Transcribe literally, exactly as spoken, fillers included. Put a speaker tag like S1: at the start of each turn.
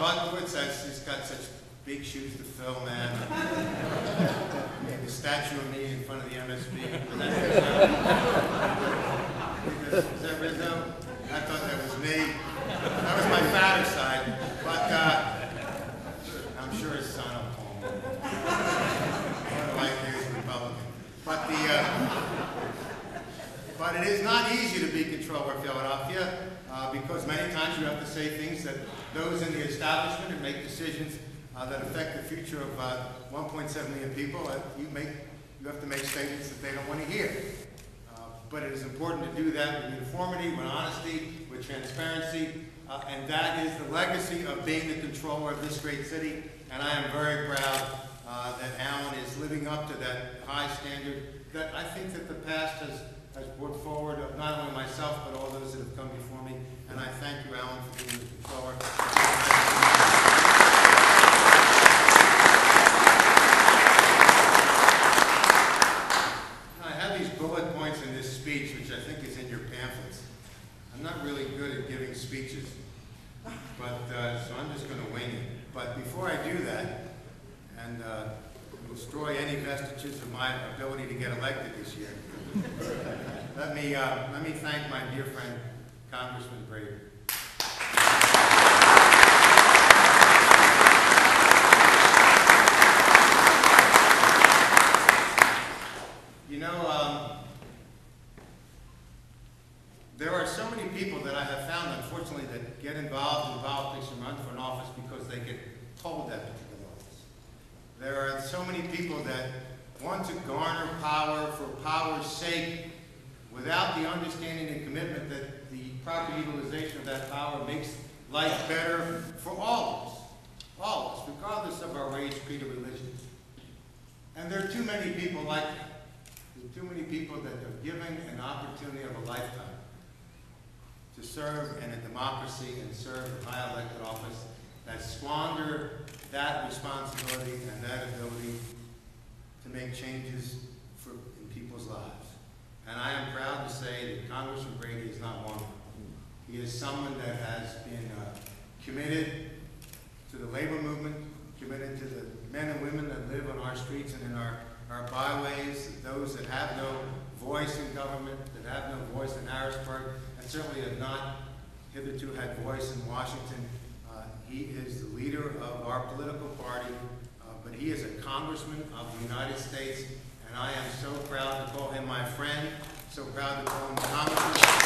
S1: Markowitz, has, he's got such big shoes to fill, man. The statue of me in front of the M S B. Is that Rizzo? Is that Rizzo? I thought that was me. That was my fatter side. But uh, I'm sure his son will call me. More than likely he's a Republican. But the uh, but it is not easy to be Comptroller of Philadelphia uh, because many times you have to say things that those in the establishment and make decisions uh, that affect the future of uh, one point seven million people. Uh, you make you have to make statements that they don't want to hear. Uh, but it is important to do that with uniformity, with honesty, with transparency, uh, and that is the legacy of being the Comptroller of this great city. And I am very proud uh, that Alan is living up to that high standard that I think that the past has, has brought forward of not only myself, but all those that have come before me. And I thank you, Alan, for being the Comptroller. I have these bullet points in this speech, which I think is in your pamphlets. I'm not really good at giving speeches, but uh, so I'm just going to wing it. But before I do that, and uh, destroy any vestiges of my ability to get elected this year, let me uh, let me thank my dear friend Congressman Brady. You know, um, there are so many people that I have found, unfortunately, that get involved in politics and run for an office because they get told that particular office. There are so many people that want to garner power for power's sake without the understanding and commitment that the proper utilization of that power makes life better for all of us, all of us, regardless of our race, creed, or religion. And there are too many people like that. There are too many people that are given an opportunity of a lifetime to serve in a democracy and serve in high elected office that squander that responsibility and that ability to make changes for, in people's lives. And I am proud to say that Congressman Brady is not one of them. He is someone that has been uh, committed to the labor movement, committed to the men and women that live on our streets and in our, our byways, those that have no voice in government, that have no voice in Harrisburg, and certainly have not hitherto had voice in Washington. Uh, he is the leader of our political party, uh, but he is a congressman of the United States, and I am so proud to call him my friend, so proud to call him Congressman.